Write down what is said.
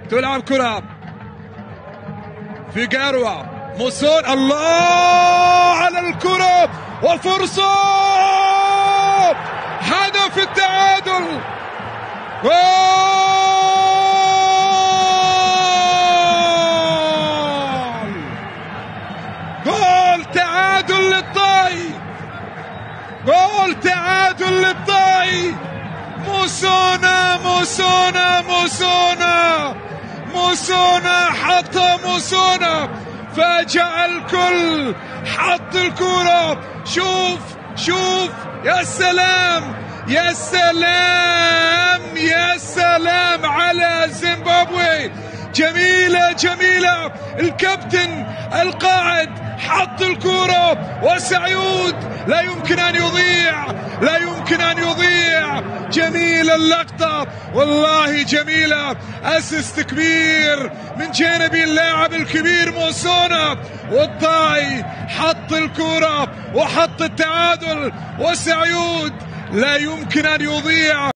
تلعب كرة في جاروة موسون، الله على الكرة وفرصة هدف التعادل. جول جول تعادل للطائي، جول تعادل للطائي. موسونا موسونا موسونا موسونا حط موسونا، فاجأ الكل، حط الكرة. شوف شوف، يا سلام يا سلام يا سلام على زيمبابوي. جميلة جميلة، الكابتن القائد حط الكرة، وسعيود لا يمكن أن يضيع، لا يمكن أن يضيع. جميلة اللقطة والله جميلة، أسيست كبير من جانب اللاعب الكبير موسونا، والطائي حط الكرة وحط التعادل، وسعيود لا يمكن أن يضيع.